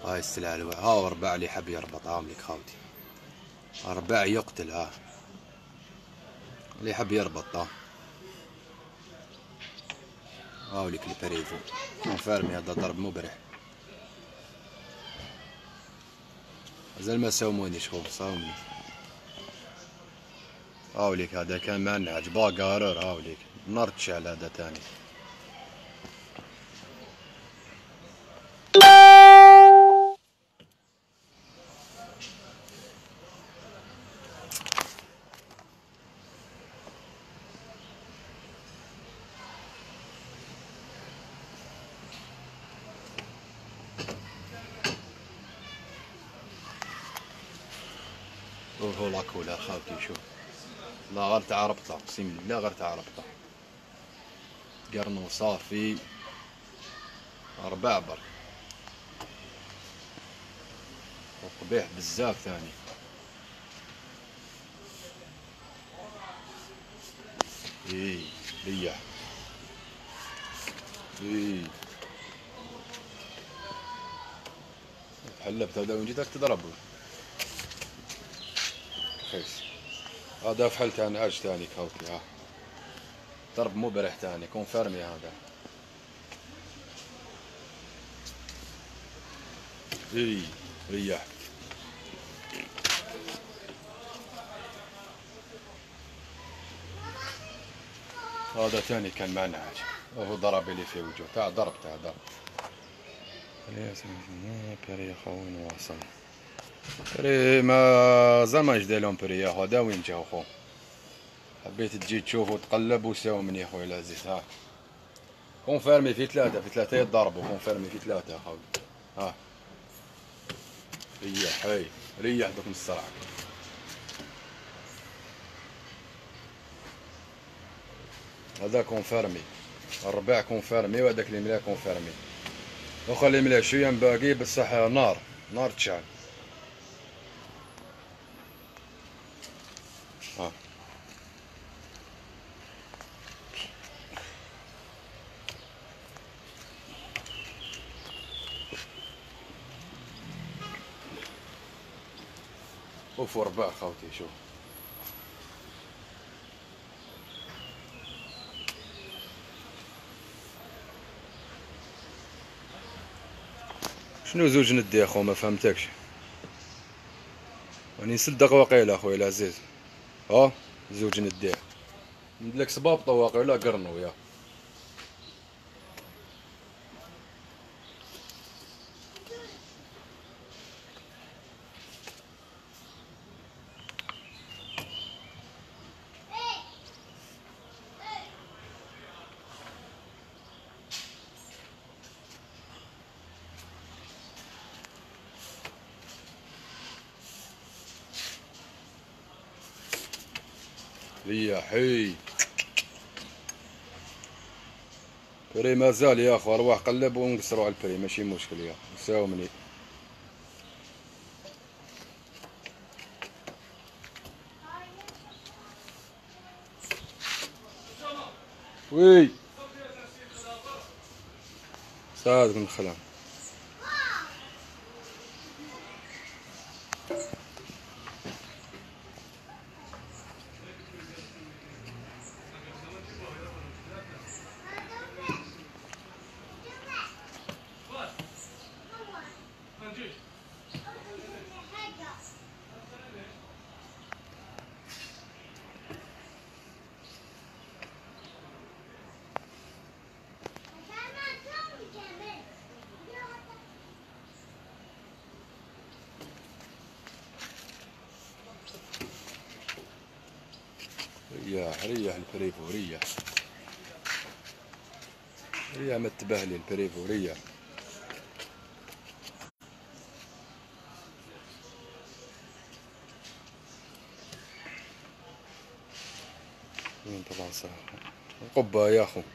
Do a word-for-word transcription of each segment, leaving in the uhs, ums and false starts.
هاي السلعة الو... ها رباع اللي حب يربط هاملك خاوتي. رباع يقتل ها اللي يحب يربط ها هاوليك البريفو فارمي. هذا ضرب مبرح. مازال ما ساومونيش خو صاومني. هاوليك هذا كان مانعج باقارر. هاوليك نار تشعل هذا تاني. هو لاكولا خاوتي شوف. لا غير تاع ربطة اقسم بالله غير تاع ربطة. قرنو صافي ربع برك وقبيح بزاف ثاني. اي ريح اي حلبت هذا وين جيتك تضربه خيس. هذا فحلت عن عاج ثاني كاوتي. ها ضرب مبرح ثاني كونفيرمي هذا. اي ريح. هذا ثاني كان معنا عاج وهو ضرب لي في وجهه. تاع ضرب تاع ضرب. بري خوين واصل. بري ما زعما جدا لهم بري هذا وين جاو خو. حبيت تجي تشوف وتقلب وساومني يا خويا العزيز. ها كونفيرمي في ثلاثة في ثلاثة يضربوا. كونفيرمي في ثلاثة خويا. ها ريح. هاي ريح دوك من الصرع. هذا كونفيرمي. الرباع كونفيرمي وهذاك اللي ملا كونفيرمي. واخا اللي ملا شويه باقي بصح نار نار تشعل. ها اوف رباع خاوتي شوف. شنو زوج ندي يا خو ما فهمتكش. راني نصدق واقيلا اخويا العزيز. ها زوج ندي ندلك صباب طواقي ولا قرنو يا ريح. هي بري مازال يا اخو. ارواح قلب ونقصروا على البري ماشي مشكل يا ساومني. وي صادق من خلال. ريح ريح البريفو ريح. ريح ما تبهلي البريفو ريح. وين طلع صح قبة يا اخو.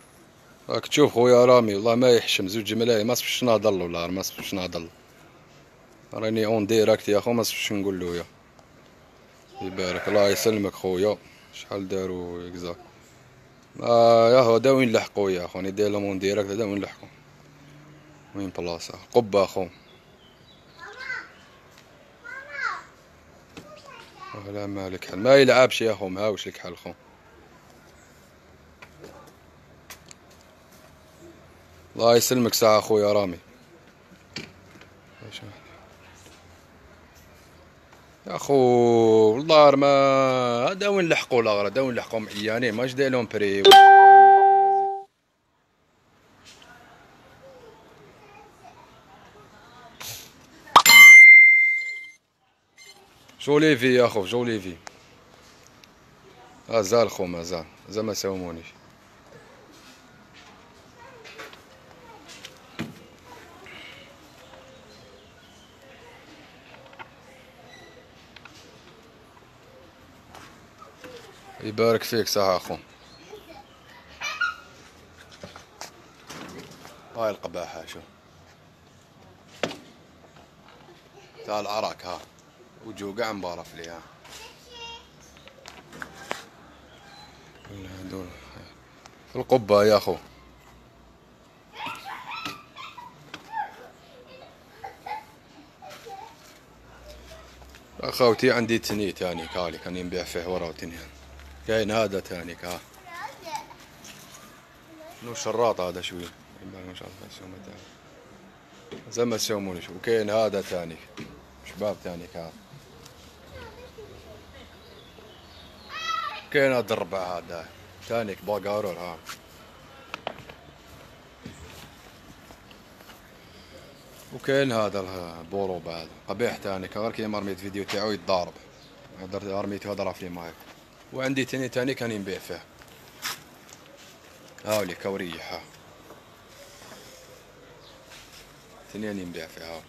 راك تشوف خويا رامي والله ما يحشم. زوج ملاي ما صفش ناضل ولا ما صفش ناضل. راني اون ديراكت يا خو، ما صفتش نقول له يا يبارك الله يسلمك خويا. شحال داروا اكزاكت؟ آه يا هو دا وين لحقوا يا خو، راني داير لهم اون ديراكت، دا وين لحقوا، وين بلاصه قبه اخو. ولا مالك حل، ما يلعبش يا خو، مهاوش لك حل خو. الله يسلمك ساعة خويا رامي. يا خو والله ما هذا وين لحقوا لا هذا وين لحقوا معيانين، ماش داير لهم بري. جوليفي يا خو جوليفي، مازال خو مازال مازال ما ساومونيش. يبارك فيك ساعة اخو. هاي القباحة شو تاع العراك ها، وجو قاع مبارف لي ها. هذول في القبة يا اخو. اخوتي عندي تني تاني كالي كان ينبيع فيه ورا وتنين، كاين هذا تاني كا نو شراط هذا شوي ما شاء الله زي ما تسوموني شو. وكاين هذا تاني شباب تاني كا، كاين هذا الربع هذا تانيك باقارور ها. وكاين هذا البولو بعد قبيح تانيك، غير كي رميت فيديو تاعو يتضارب، رميت هذا راه في مايك. وعندي تاني تاني كان ينبيع فيه هاولي كورية ها، تنين ينبيع فيه ها.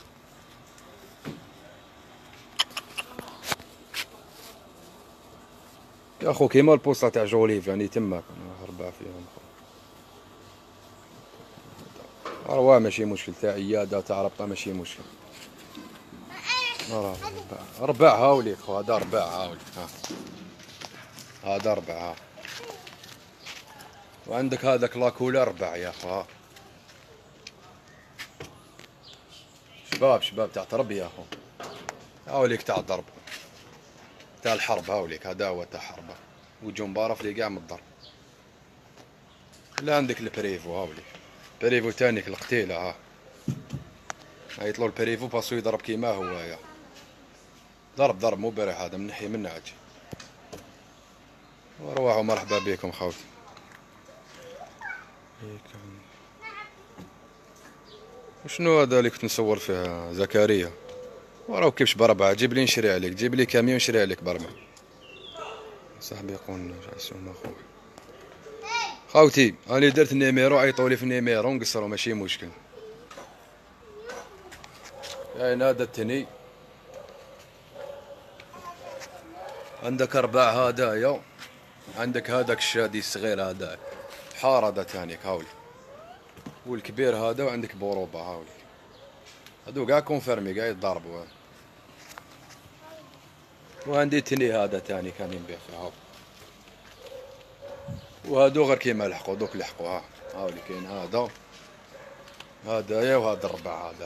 يا خو كيما البوسطة تاع جوليف يعني تماك ربع فيهم راه ماشي مشكل، تاع عيادة تاع ربطة ماشي مشكل. راه ربع هاوليك خو، هذا ربع هاوليك ها، هذا ربع ها. وعندك هذاك لاكولا ربع يا خو ها. شباب شباب تاع تربية يا خو، هاوليك تاع الضرب تاع الحرب، هاوليك هذا هو تاع حربة، وجو مبارف لي قاع من الضرب. لا عندك البريفو هاوليك، بريفو تانيك القتيلة ها، يطلو البريفو باسو يضرب كيما هو يا ضرب ضرب مو بريح، هذا من ناحية من نعج. وروحوا مرحبا بكم خوتي. وشنو هذا اللي كنت نصور فيه زكريا؟ وراو كيفاش بربعة، جيب لي نشري عليك، جيب لي كاميون نشري عليك بربعة. صاحبي يقول عسوم اخويا. خوتي راني درت النيميرو، عيطولي في النيميرو نقصرو ماشي مشكل. كاين هذا التني، عندك أربع هدايا، عندك هذاك الشادي الصغير هذاك حار هذا تانيك هاولي، والكبير هذا، وعندك بوروبا هاولي، هادو كاع كونفيرمي كاع يتضاربوا. وعندي تني هذا تاني كان ينبيع فيه هاولي، وهادو غير كيما لحقوا دوك لحقوا ها هاولي. كاين هذا هدايا، وهذا الربع هذا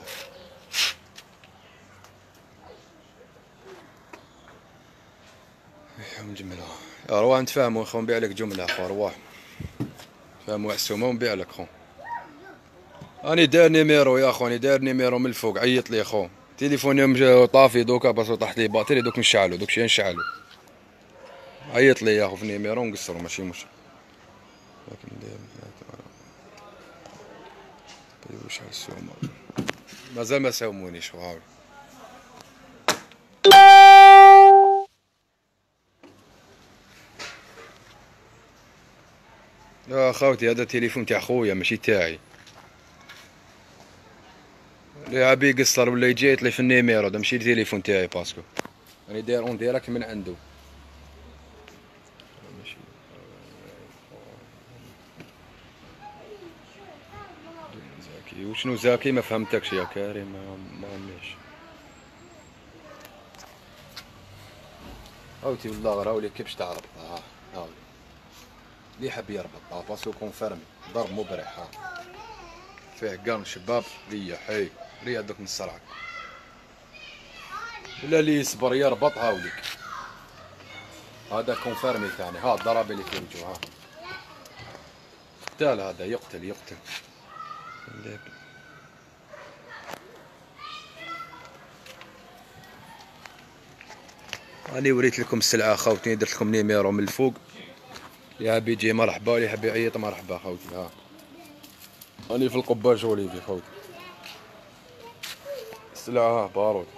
جملة. يا رواح نتفاهمو خو، نبيع لك جملة خو، رواح فهموا عسومة ونبيع لك خو. راني داير نيميرو يا خو، راني داير نيميرو من الفوق، عيط لي خو، تليفوني طافي دوكا باسو طاحت لي باتري، دوك نشعلو دوك شي نشعلو. عيط لي يا خو في نيميرو نقصرو ماشي مشكل. لكن ندير واش عسومة مازال ما ساومونيش خو هاولي. يا خاوتي هذا تليفون تاع خويا ماشي تاعي، اللي عابي يقصر ولا يجي يطلي في النيميرو، هذا ماشي التليفون تاعي باسكو راني داير اون ديراكت من عنده. زاكي وشنو زاكي ما فهمتكش يا كريم، ما مانيش خوتي والله غير هاولي كيفاش تاع ربط. ها هاولي اللي حاب يربط ها باسكو كونفيرمي ضرب مبرح. ها فيه كان شباب ليا حي ليا دوك من الصرعك ولا اللي يصبر يربط. هاوليك هذا كونفيرمي ثاني. ها الضربه اللي في الوجه. ها قتال هذا يقتل يقتل. راني وريت لكم السلعه خوتي، درت لكم نيميرو من الفوق، اللي حاب يجي مرحبا، اللي حاب يعيط مرحبا خوتي. ها راني في القبه جولي في خوتي السلعه. ها بارود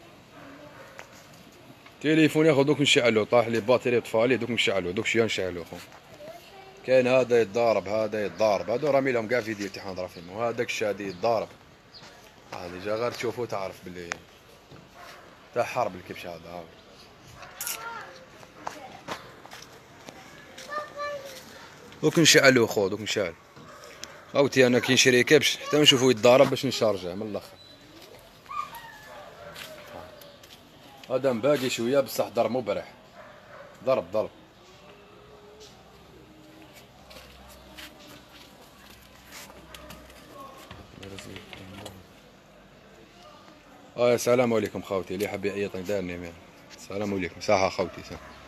تليفون ياخذ دوك نشعلو، طاح لي باتري طفالي دوك نشعلو، دوك شي نشعلو خو. كاين هذا يتضارب هذا يتضارب، هادو رامي لهم كاع فيديو تاع نهضر فيهم، وهذاك الشادي يتضارب. هادي جا غير تشوفو تعرف بلي تاع حرب الكبش هذا. ها دوك نشعلو خو دوك نشعل. خوتي انا كي نشري كبش حتى نشوفو يتضارب باش نشارجه من الاخر. هذا باقي شويه بصح ضرب مبرح، ضرب ضرب. اه السلام عليكم خوتي، اللي حاب يعيط دارني. السلام عليكم. صحه خوتي.